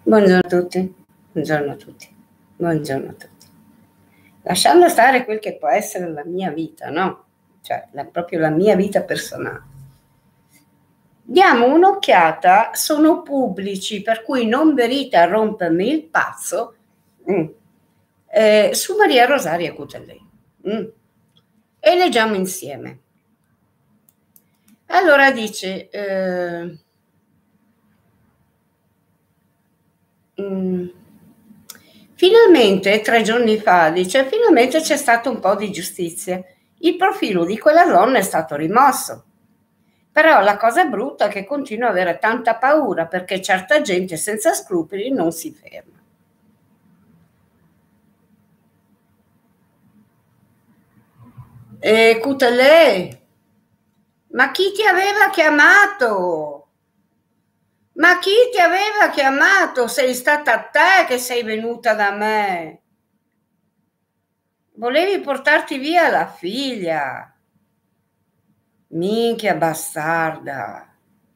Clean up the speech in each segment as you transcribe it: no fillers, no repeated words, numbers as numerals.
Buongiorno a tutti, buongiorno a tutti, buongiorno a tutti. Lasciando stare quel che può essere la mia vita, no? Cioè, proprio la mia vita personale. Diamo un'occhiata, sono pubblici, per cui non venite a rompermi il pazzo, su Maria Rosaria Cutellei. E leggiamo insieme. Allora dice... finalmente 3 giorni fa dice finalmente c'è stato un po' di giustizia, il profilo di quella donna è stato rimosso, però la cosa brutta è che continuo ad avere tanta paura perché certa gente senza scrupoli non si ferma. Cutellè, ma chi ti aveva chiamato? Ma chi ti aveva chiamato? Sei stata te che sei venuta da me. Volevi portarti via la figlia. Minchia bastarda.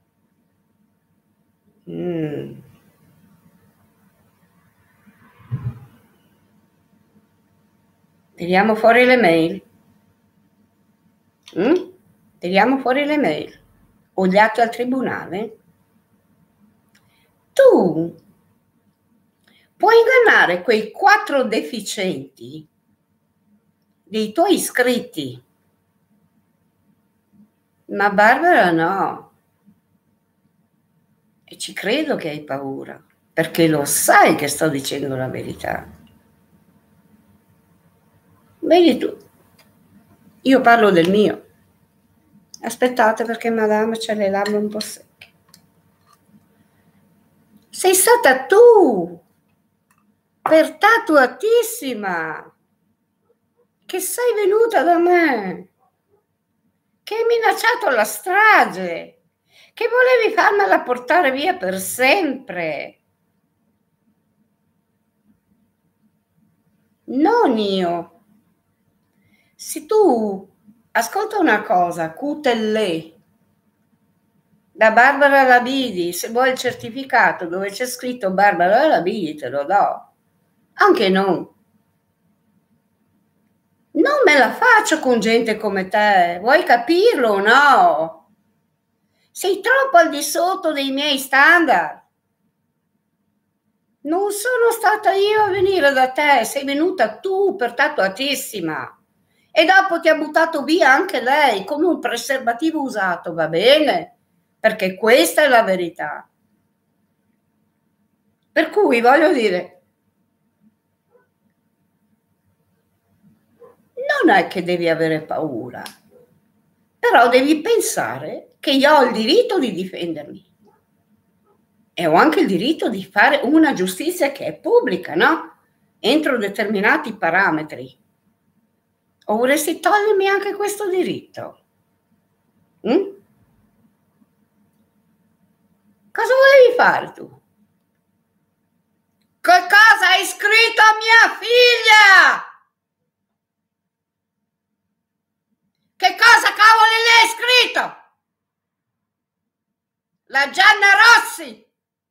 Tiriamo fuori le mail. Tiriamo fuori le mail. Ho gli atti al tribunale. Tu puoi ingannare quei 4 deficienti dei tuoi iscritti. Ma Barbara no. E ci credo che hai paura, perché lo sai che sto dicendo la verità. Vedi tu, io parlo del mio. Aspettate perché madame c'ha le labbra un po' secche. Sei stata tu, pertatuatissima, che sei venuta da me, che hai minacciato la strage, che volevi farmela portare via per sempre. Non io. Se tu ascolta una cosa, Cutellè, da Barbara Labidi, se vuoi il certificato dove c'è scritto Barbara Labidi te lo do, anche non me la faccio con gente come te, vuoi capirlo o no? Sei troppo al di sotto dei miei standard. Non sono stata io a venire da te, sei venuta tu pertatuatissima. E dopo ti ha buttato via anche lei come un preservativo usato, va bene? Perché questa è la verità. Per cui voglio dire, non è che devi avere paura, però devi pensare che io ho il diritto di difendermi e ho anche il diritto di fare una giustizia che è pubblica, no? Entro determinati parametri. O vorresti togliermi anche questo diritto? Cosa volevi fare tu? Che cosa hai scritto a mia figlia? Che cosa cavolo le hai scritto? La Gianna Rossi.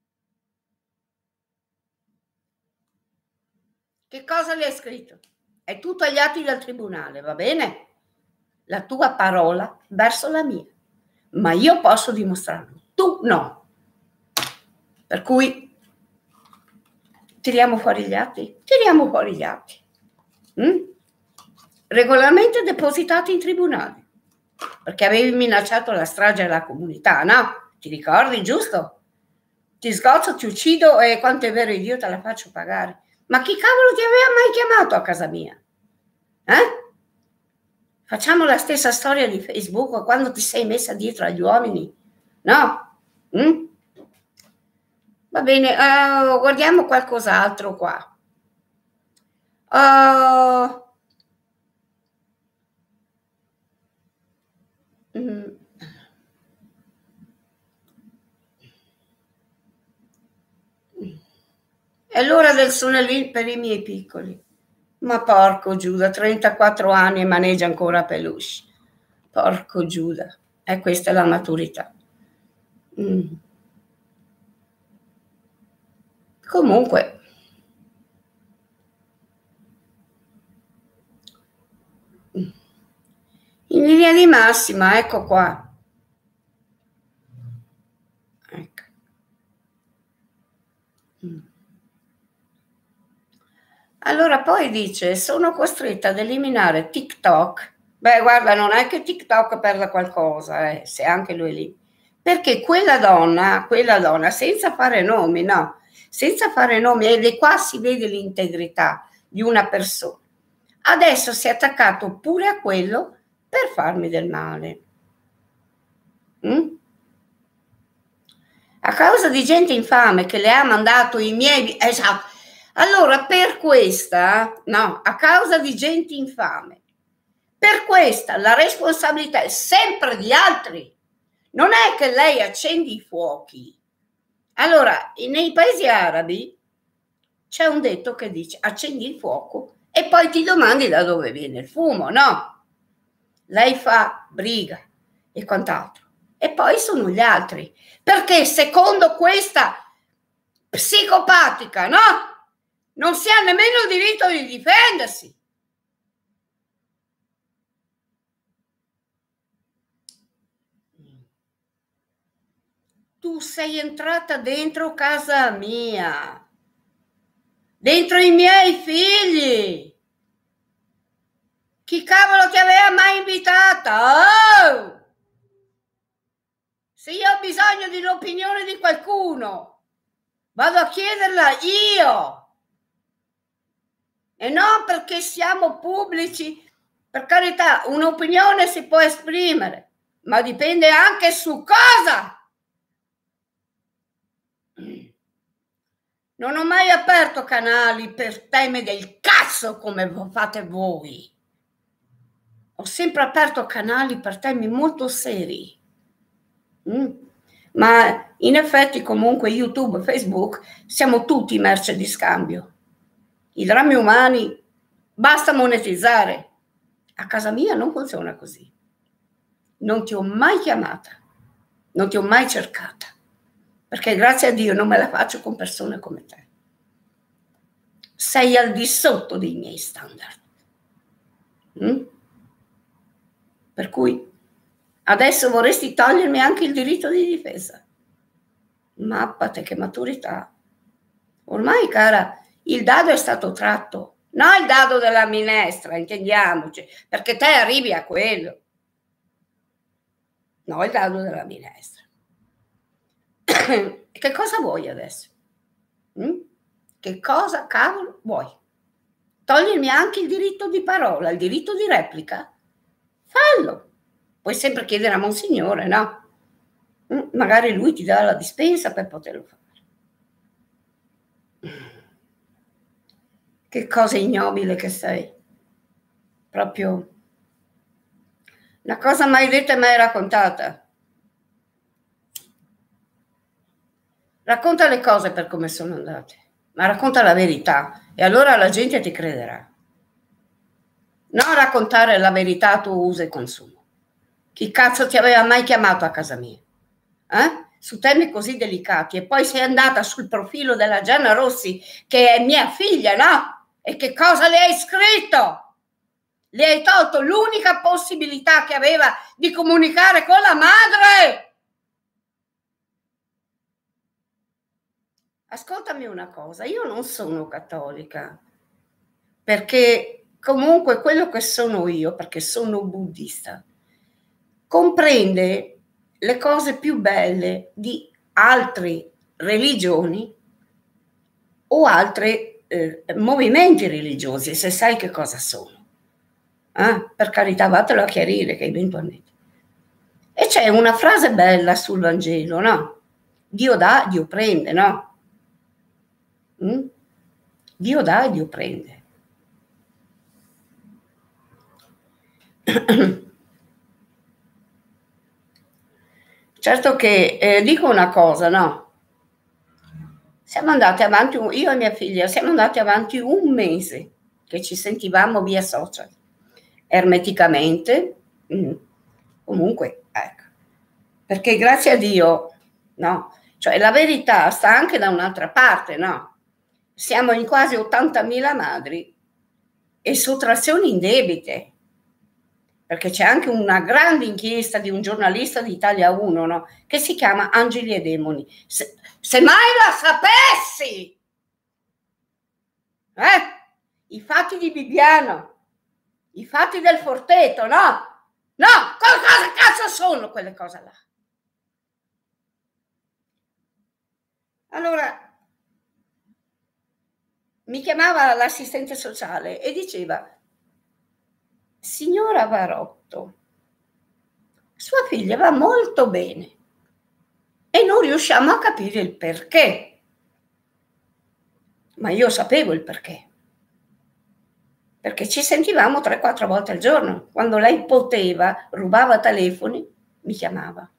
Che cosa le hai scritto? È tutto agli atti del tribunale, va bene? La tua parola verso la mia. Ma io posso dimostrarlo, tu no. Per cui tiriamo fuori gli atti? Tiriamo fuori gli atti. Regolarmente depositati in tribunale. Perché avevi minacciato la strage alla comunità, no? Ti ricordi, giusto? Ti sgozzo, ti uccido e quanto è vero io te la faccio pagare. Ma chi cavolo ti aveva mai chiamato a casa mia? Facciamo la stessa storia di Facebook quando ti sei messa dietro agli uomini, no? Va bene, guardiamo qualcos'altro qua. È l'ora del sonelì per i miei piccoli. Ma porco Giuda, 34 anni e maneggia ancora peluche. Porco Giuda. E questa è la maturità. Comunque, in linea di massima, ecco qua. Ecco. Allora poi dice, sono costretta ad eliminare TikTok. Beh, guarda, non è che TikTok perda qualcosa, se anche lui è lì. Perché quella donna, senza fare nomi, no, senza fare nomi, ed qua si vede l'integrità di una persona. Adesso si è attaccato pure a quello per farmi del male. A causa di gente infame che le ha mandato i miei... Esatto. Allora, per questa, no, a causa di gente infame, per questa la responsabilità è sempre di altri. Non è che lei accende i fuochi. Allora, nei paesi arabi c'è un detto che dice accendi il fuoco e poi ti domandi da dove viene il fumo, no? Lei fa briga e quant'altro. E poi sono gli altri. Perché secondo questa psicopatica, no? Non si ha nemmeno il diritto di difendersi. Tu sei entrata dentro casa mia, dentro i miei figli. Chi cavolo ti aveva mai invitata? Oh! Se io ho bisogno di un'opinione di qualcuno, vado a chiederla io. E non perché siamo pubblici. Per carità, un'opinione si può esprimere, ma dipende anche su cosa. Non ho mai aperto canali per temi del cazzo come fate voi. Ho sempre aperto canali per temi molto seri. Ma in effetti comunque YouTube, Facebook, siamo tutti merce di scambio. I drammi umani basta monetizzare. A casa mia non funziona così. Non ti ho mai chiamata, non ti ho mai cercata, perché grazie a Dio non me la faccio con persone come te. Sei al di sotto dei miei standard. Per cui adesso vorresti togliermi anche il diritto di difesa. Mappate che maturità. Ormai, cara, il dado è stato tratto. No, il dado della minestra, intendiamoci, perché te arrivi a quello. No, il dado della minestra. Che cosa vuoi adesso? Che cosa cavolo vuoi? Togliermi anche il diritto di parola, il diritto di replica? Fallo. Puoi sempre chiedere a Monsignore, no? Magari lui ti dà la dispensa per poterlo fare. Che cosa ignobile che sei. Proprio una cosa mai detta e mai raccontata. Racconta le cose per come sono andate, ma racconta la verità e allora la gente ti crederà. Non raccontare la verità tu usa e consuma. Chi cazzo ti aveva mai chiamato a casa mia? Su temi così delicati, e poi sei andata sul profilo della Gianna Rossi, che è mia figlia, no? E che cosa le hai scritto? Le hai tolto l'unica possibilità che aveva di comunicare con la madre. Ascoltami una cosa, io non sono cattolica, perché comunque quello che sono io, perché sono buddista, comprende le cose più belle di altre religioni o altri movimenti religiosi, se sai che cosa sono. Per carità, vattelo a chiarire che eventualmente. E c'è una frase bella sul Vangelo, no? Dio dà, Dio prende, no? Dio dà e Dio prende. Certo che dico una cosa, no? Siamo andati avanti, io e mia figlia, siamo andati avanti un mese che ci sentivamo via social, ermeticamente, comunque, ecco, perché grazie a Dio, no? Cioè la verità sta anche da un'altra parte, no? siamo in quasi 80.000 madri e sottrazioni indebite, perché c'è anche una grande inchiesta di un giornalista di Italia 1, no? Che si chiama Angeli e Demoni. Se mai la sapessi, i fatti di Bibbiano, i fatti del Forteto, no? No, cosa cazzo sono quelle cose là? Allora, mi chiamava l'assistente sociale e diceva: signora Varotto, sua figlia va molto bene e non riusciamo a capire il perché. Ma io sapevo il perché, perché ci sentivamo 3-4 volte al giorno. Quando lei poteva, rubava telefoni, mi chiamava.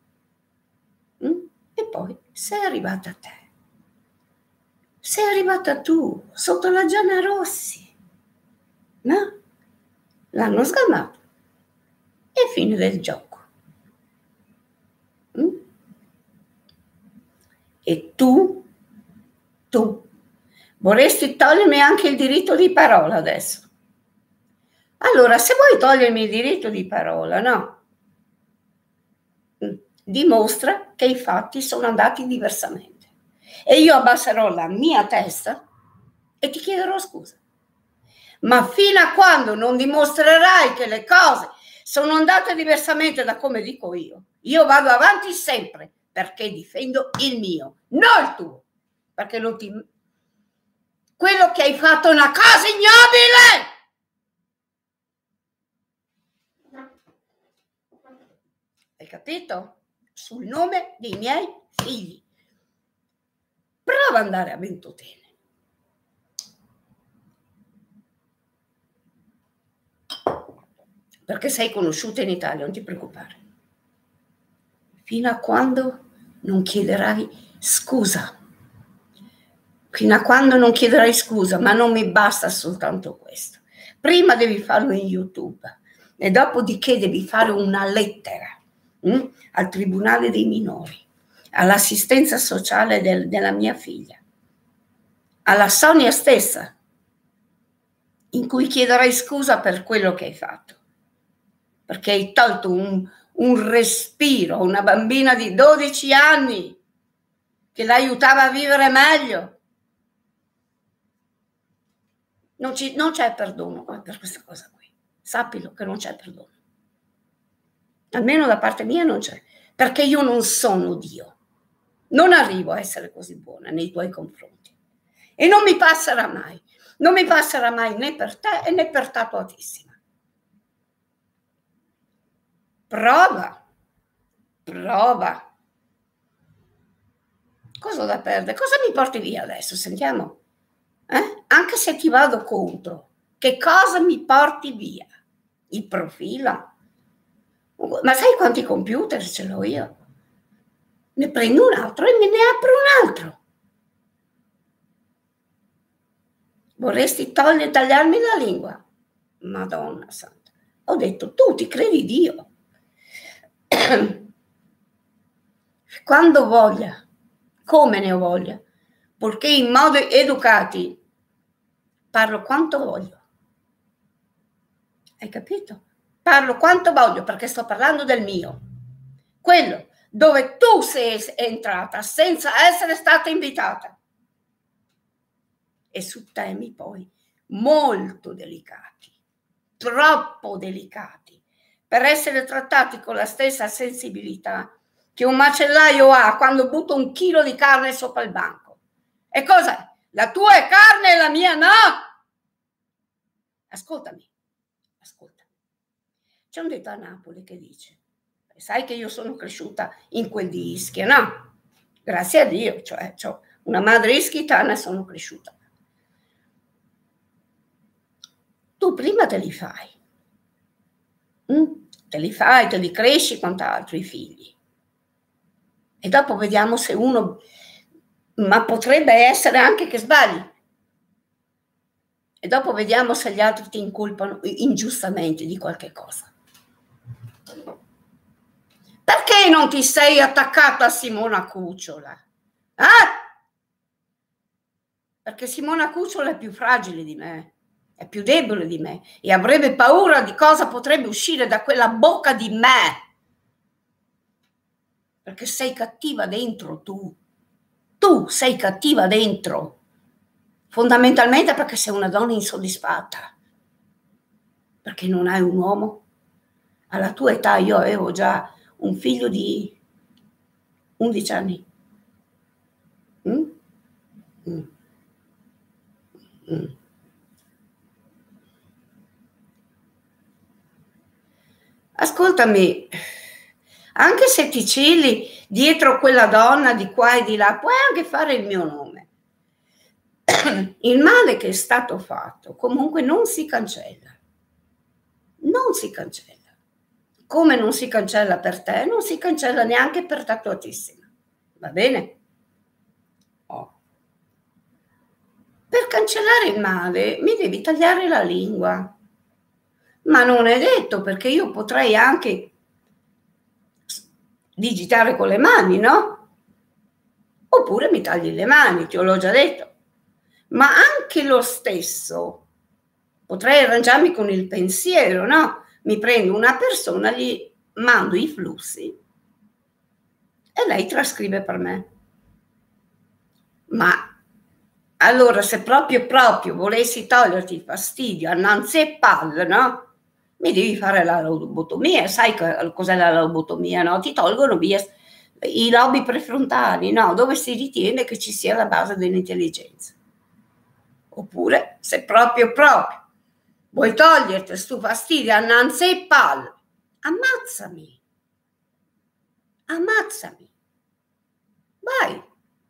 E poi sei arrivata te. Sei arrivata tu, sotto la Gianna Rossi. No? L'hanno sgamato. E fine del gioco. E tu vorresti togliermi anche il diritto di parola adesso. Allora, se vuoi togliermi il diritto di parola, no? Dimostra che i fatti sono andati diversamente. E io abbasserò la mia testa e ti chiederò scusa. Ma fino a quando non dimostrerai che le cose sono andate diversamente da come dico io vado avanti sempre perché difendo il mio, non il tuo. Perché non ti... Quello che hai fatto è una cosa ignobile! Hai capito? Sul nome dei miei figli. Prova ad andare a Ventotene. Perché sei conosciuta in Italia, non ti preoccupare. Fino a quando non chiederai scusa. Fino a quando non chiederai scusa, ma non mi basta soltanto questo. Prima devi farlo in YouTube e dopodiché devi fare una lettera al Tribunale dei minori, all'assistenza sociale della mia figlia, alla Sonia stessa, in cui chiederai scusa per quello che hai fatto, perché hai tolto un respiro a una bambina di 12 anni che l'aiutava a vivere meglio. Non c'è perdono per questa cosa qui. Sappilo che non c'è perdono. Almeno da parte mia non c'è. Perché io non sono Dio. Non arrivo a essere così buona nei tuoi confronti. E non mi passerà mai. Non mi passerà mai né per te né per ta tuatissima. Prova. Cosa ho da perdere? Cosa mi porti via adesso? Sentiamo. Anche se ti vado contro, che cosa mi porti via? Il profilo? Ma sai quanti computer ce l'ho io? Ne prendo un altro e me ne apro un altro. Vorresti tagliarmi la lingua? Madonna santa. Ho detto, tu ti credi Dio. Quando voglia, come ne ho voglia, purché in modo educati parlo quanto voglio. Hai capito? Parlo quanto voglio perché sto parlando del mio. Quello dove tu sei entrata senza essere stata invitata. E su temi poi molto delicati, troppo delicati, per essere trattati con la stessa sensibilità che un macellaio ha quando butta un chilo di carne sopra il banco. E cos'è? La tua è carne e la mia no? Ascoltami. C'è un detto a Napoli che dice, sai che io sono cresciuta in quel di Ischia, no? Grazie a Dio, cioè ho una madre ischitana e sono cresciuta. Tu prima te li fai, te li cresci, quant'altro, i figli. E dopo vediamo se uno, ma potrebbe essere anche che sbagli. E dopo vediamo se gli altri ti incolpano ingiustamente di qualche cosa. Perché non ti sei attaccata a Simona Cucciola? perché Simona Cucciolo è più fragile di me, è più debole di me e avrebbe paura di cosa potrebbe uscire da quella bocca di me. Perché sei cattiva dentro tu. Tu sei cattiva dentro. Fondamentalmente perché sei una donna insoddisfatta. Perché non hai un uomo. Alla tua età io avevo già un figlio di 11 anni. Mm? Mm. Mm. Ascoltami, anche se ti cili dietro quella donna di qua e di là, puoi anche fare il mio nome. Il male che è stato fatto comunque non si cancella. Non si cancella. Come non si cancella per te, non si cancella neanche per tatuatissima. Va bene? Oh. Per cancellare il male mi devi tagliare la lingua. Ma non è detto, perché io potrei anche digitare con le mani, no? Oppure mi tagli le mani, te l'ho già detto. Ma anche lo stesso potrei arrangiarmi con il pensiero, no? Mi prendo una persona, gli mando i flussi e lei trascrive per me. Ma allora, se proprio volessi toglierti il fastidio annanzi e palle, no? Mi devi fare la lobotomia. Sai cos'è la lobotomia, no? Ti tolgono via i lobi prefrontali, no? Dove si ritiene che ci sia la base dell'intelligenza. Oppure, se proprio vuoi toglierti sto fastidio annanzi e palle, ammazzami. Ammazzami. Vai.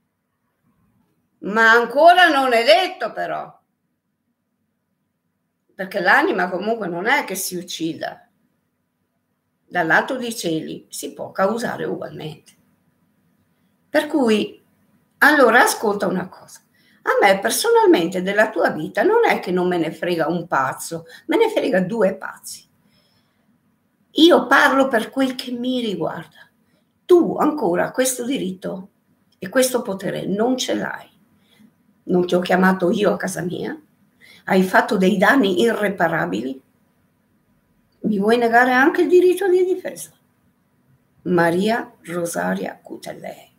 Ma ancora non è detto, però. Perché l'anima comunque non è che si uccida. Dall'alto dei cieli si può causare ugualmente. Per cui, allora ascolta una cosa. A me personalmente della tua vita non è che non me ne frega un pazzo, me ne frega due pazzi. Io parlo per quel che mi riguarda. Tu ancora questo diritto e questo potere non ce l'hai. Non ti ho chiamato io a casa mia? Hai fatto dei danni irreparabili? Mi vuoi negare anche il diritto di difesa? Maria Rosaria Cutellei.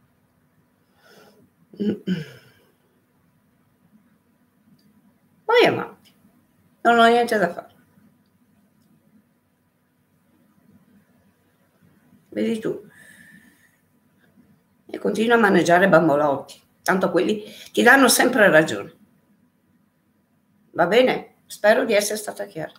Vai avanti, non ho niente da fare. Vedi tu. E continua a maneggiare bambolotti, tanto quelli ti danno sempre ragione. Va bene? Spero di essere stata chiara.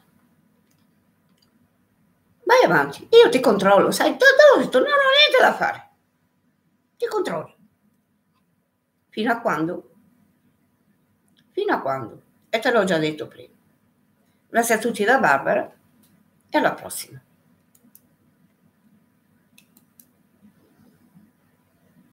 Vai avanti, io ti controllo, sai, te l'ho detto, non ho niente da fare. Ti controllo. Fino a quando? Fino a quando? E te l'ho già detto prima. Grazie a tutti da Barbara e alla prossima.